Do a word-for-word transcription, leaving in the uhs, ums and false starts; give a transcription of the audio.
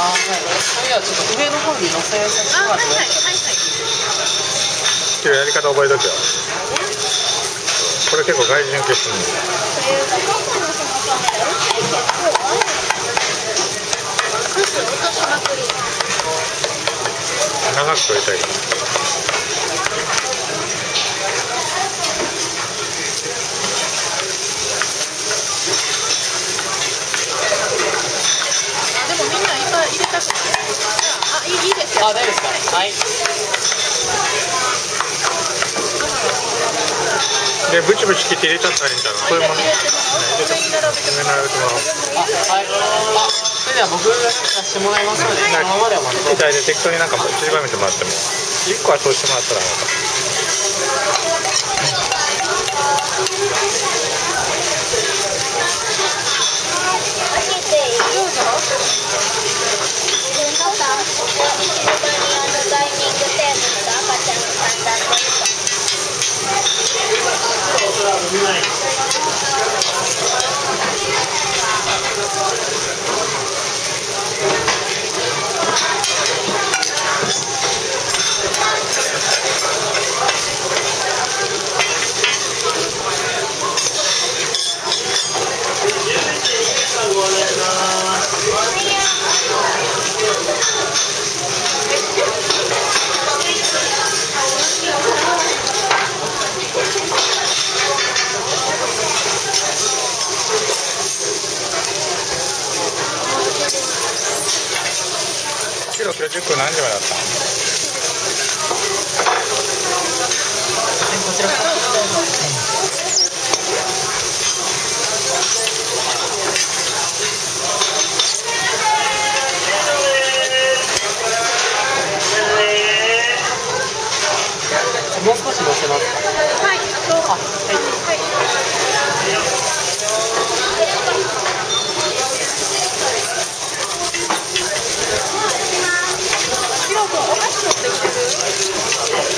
あ、はい。じゃあちょっと上の方に載せさせてもらってもいいですか。はいはいはい。 やり方覚えとけよ。これ結構外人受けするんですよ。長く撮りたいから。 でもみんないっぱい入れたくない。あ、いい、いいですよ。あ、大丈夫ですか。はい。 で、ブチブチ切って入れちゃったらいいんだろう。そういうもの。 入れてもらおう。上に並べてもらおう。あ、はい。あ、それでは僕がやらせてもらいますので、そのままでは待って。 大体適当になんか散りばめてもらっても、いっこはそうしてもらったらなんか。今日じゅっこ何時までだった？ こちらから。もう少し乗せますか。はい、あと、あ、はい。はい。ヒロ君、お箸持ってきてる？